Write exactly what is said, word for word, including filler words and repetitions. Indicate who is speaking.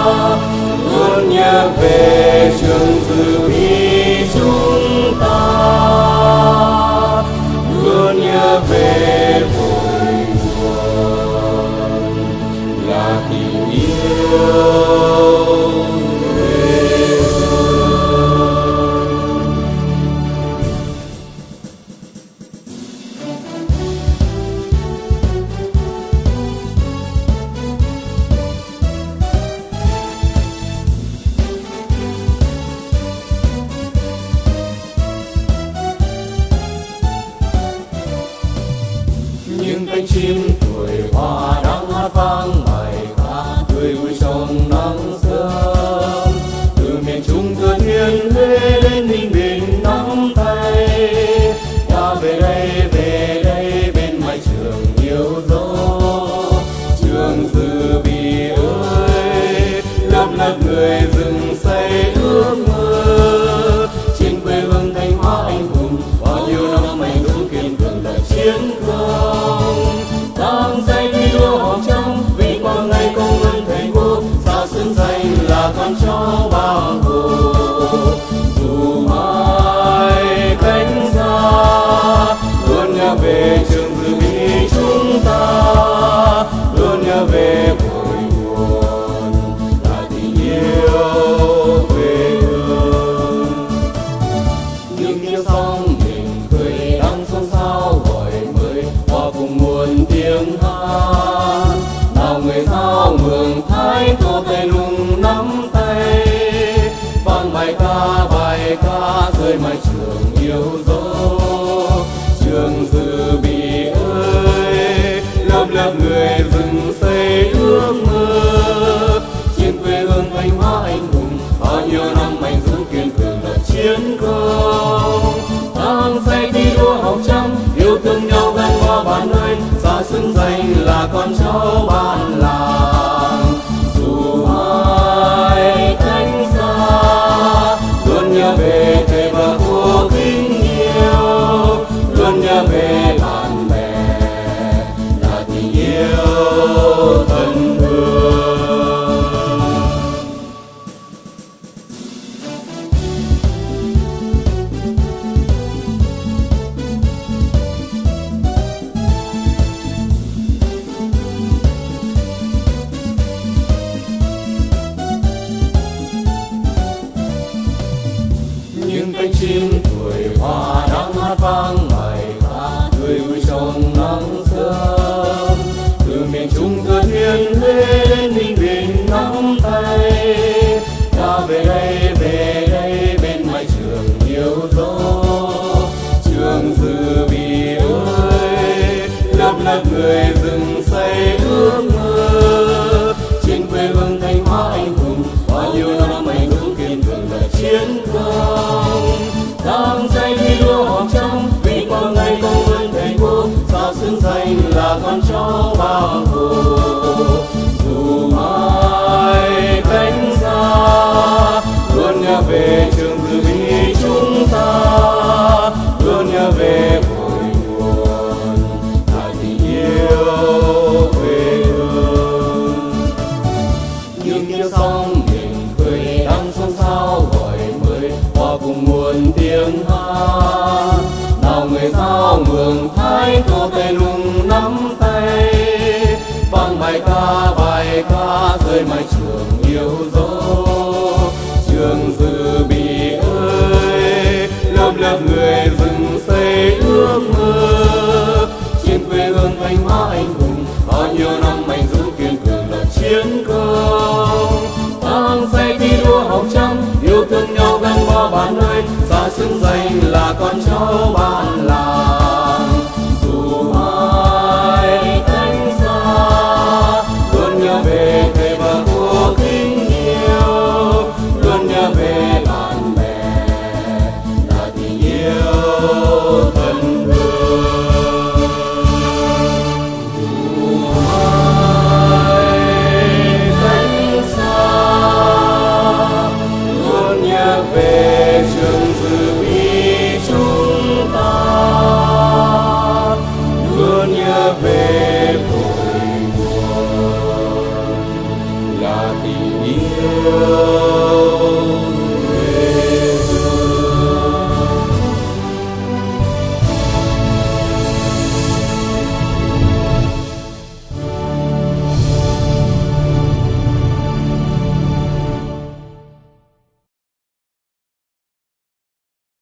Speaker 1: luôn nhớ về trường Từ Bi chúng ta, luôn nhớ về cội nguồn là tình yêu quê hương. Những cánh chim tuổi hoa đang hát vang bài ca tươi vui trong nắng sớm, từ miền Trung Thừa Thiên Huế đến Ninh Bình nắm tay. Ta về đây về đây bên mái trường yêu dấu, trường Từ Bi ơi, lớp lớp người dựng xây ước mơ trên quê hương Thanh Hóa anh hùng. Bao nhiêu năm anh dũng kiên cường là chiến công, đang dây thi đua học trong vinh quang ngày công ơn thầy cô, xa xứng danh là con cháu Bác Hồ. Dù mai cánh xa luôn nhớ về trường Từ Bi chúng ta, luôn nhớ về cội nguồn là tình yêu quê hương. Những tiếng sóng mình cười đang xôn xao gọi mới hòa cùng muôn tiếng hát. Nào người sao mường thái tô tây lùng nắm tay, vang bài ca bài ca rơi mái trường yêu dấu, trường Từ Bi ơi, lớp lớp người dựng xây ước mơ trên quê hương Thanh Hóa anh hùng. Bao nhiêu năm anh dũng kiên cường lập chiến công, đang xây thi đua học trăm yêu thương nhau gắn bó bạn ơi, xa xứng danh là con cháu bạn làng. Dù mai cánh xa luôn nhớ về thầy và cô kính yêu, luôn nhớ về bạn bè là tình yêu thân thương. Những cánh chim tuổi hoa đang hát vang bài ca tươi vui trong nắng sớm, từ miền Trung Thừa Thiên Huế đến Ninh Bình nắm tay. Ta về đây về đây bên mái trường yêu dấu, trường Từ Bi ơi, lớp lớp người dựng xây ước mơ trên quê hương Thanh Hóa anh hùng. Bao nhiêu năm anh dũng kiên cường là chiến công, đang dây thi đua học trăm vinh quang ngày công ơn thầy cô, xa xứng danh là con cháu Bác Hồ. Dù mai cánh xa luôn nhớ về trường Từ Bi chúng ta, luôn nhớ về cội nguồn là tình yêu quê hương. Những tiếng sóng mình cười đang xôn xao gọi mới hòa cùng muôn tiếng hát. Nào người sao mường thái tô tây lùng nắm tay, vang bài ca bài ca rơi mái trường yêu dấu, trường Từ Bi ơi, lớp lớp người dựng xây ước mơ trên quê hương Thanh Hóa anh hùng. Bao nhiêu năm anh dũng kiên cường lập chiến công, đang xây thi đua học trăm yêu thương nhau gắn bó bạn ơi, xa xứng danh là con cháu bạn làng.